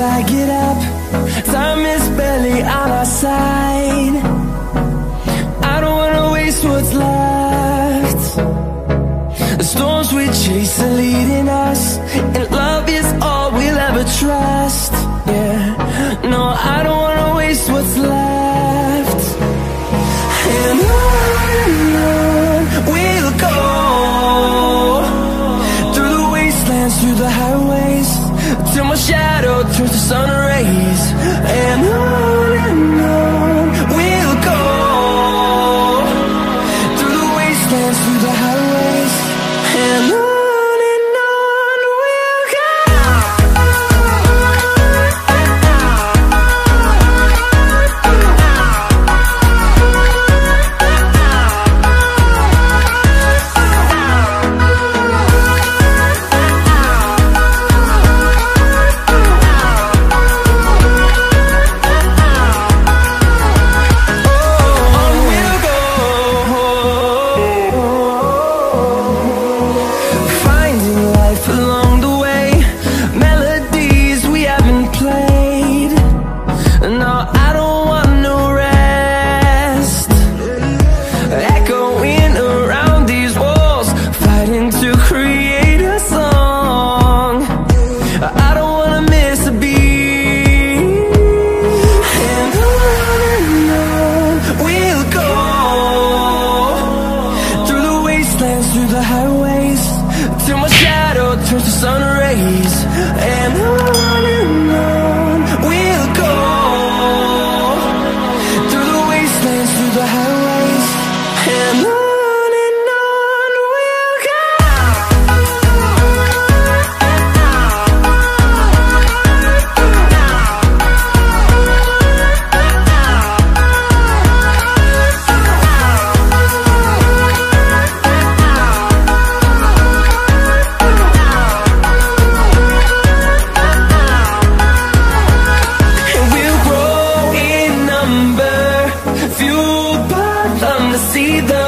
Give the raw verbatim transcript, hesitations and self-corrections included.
I get up. Time is barely on our side. I don't wanna waste what's left. The storms we chase are leading us, and love is all we'll ever trust. Yeah, no, I don't wanna waste what's left. And on and on we'll go, through the wastelands, through the highways, till my shadow turns to sun rays. And on and on we'll go, through the wastelands, through the highways, and on. Through the highways, till my shadow turns to sun rays. And on and on we'll go, through the wastelands, through the highways, and on. See the